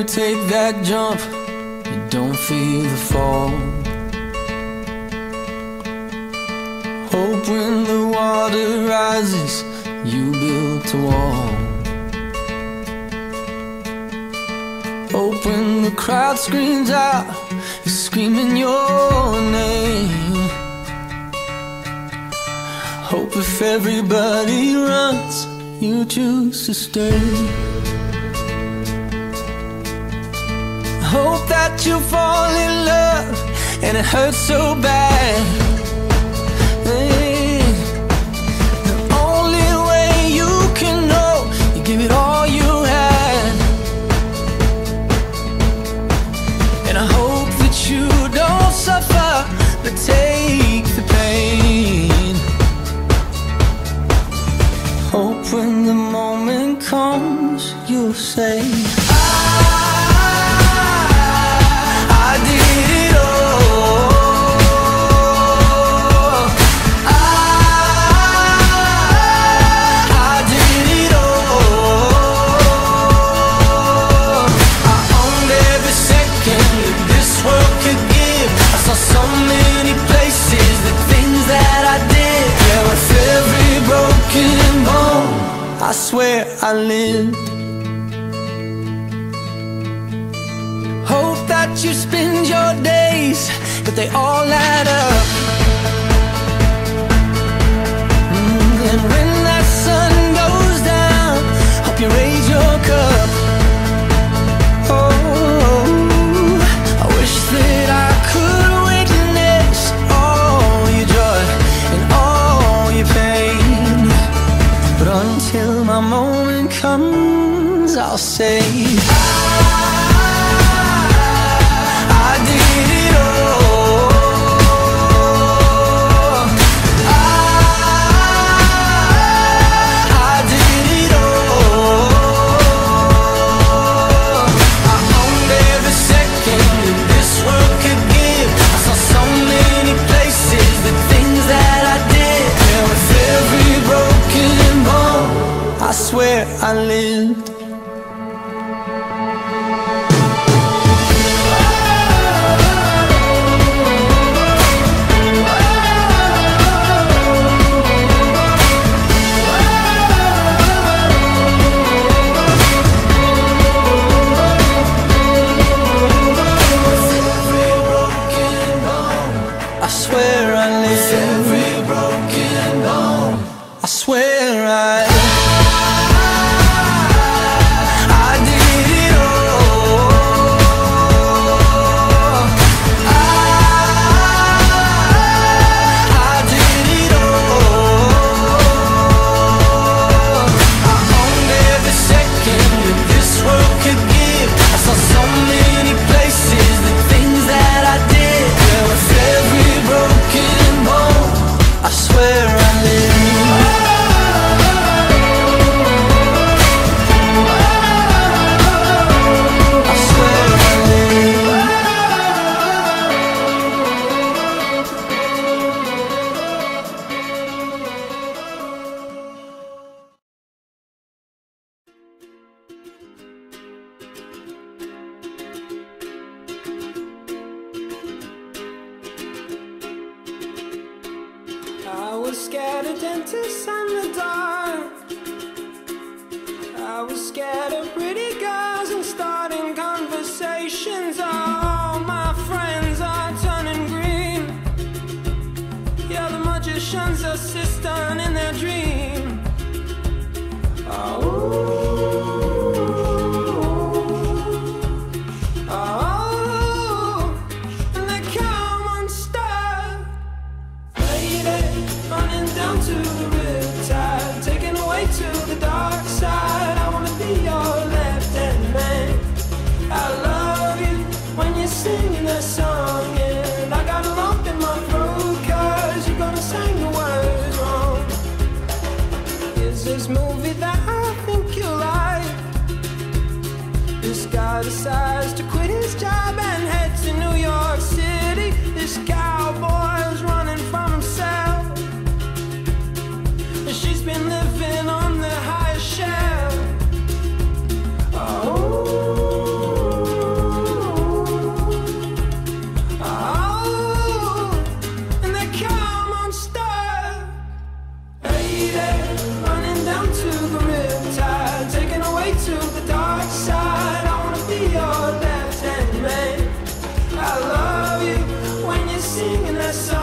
you take that jump, you don't feel the fall. Hope when the water rises, you built a wall. Hope when the crowd screams out, you're screaming your name. Hope if everybody runs, you choose to stay. Hope that you fall in love and it hurts so bad. Hey, the only way you can know, you give it all you had. And I hope that you don't suffer, but take the pain. Hope when the moment comes, you'll say, I did it all. I did it all. I owned every second that this world could give. I saw so many places, the things that I did. Yeah, with every broken bone, I swear I lived. Hope that you spend your days, but they all add up. And when that sun goes down, hope you raise your cup. Oh, I wish that I could witness all your joy and all your pain. But until my moment comes, I'll say, I did it all. I did it all. I owned every second that this world could give. I saw so many places, the things that I did. Yeah, with every broken bone, I swear I lived. I swear I was scared of dentists and the dark. I was scared of pretty girls and starting conversations. All my friends are turning green. Yeah, the magician's assistant in their dream. To the riptide, taken away to the dark side. I wanna be your left-hand man. I love you when you're singing that song, and I got a lump in my throat 'cause you're gonna sing the words wrong. Here's this movie that I think you like. This guy decides to quit his job and head to New York City. This cowboy's running from himself. She's been living on the highest shelf. Oh. running down to the riptide, taken away to the dark side. I wanna be your left-hand man. I love you when you're singing that song.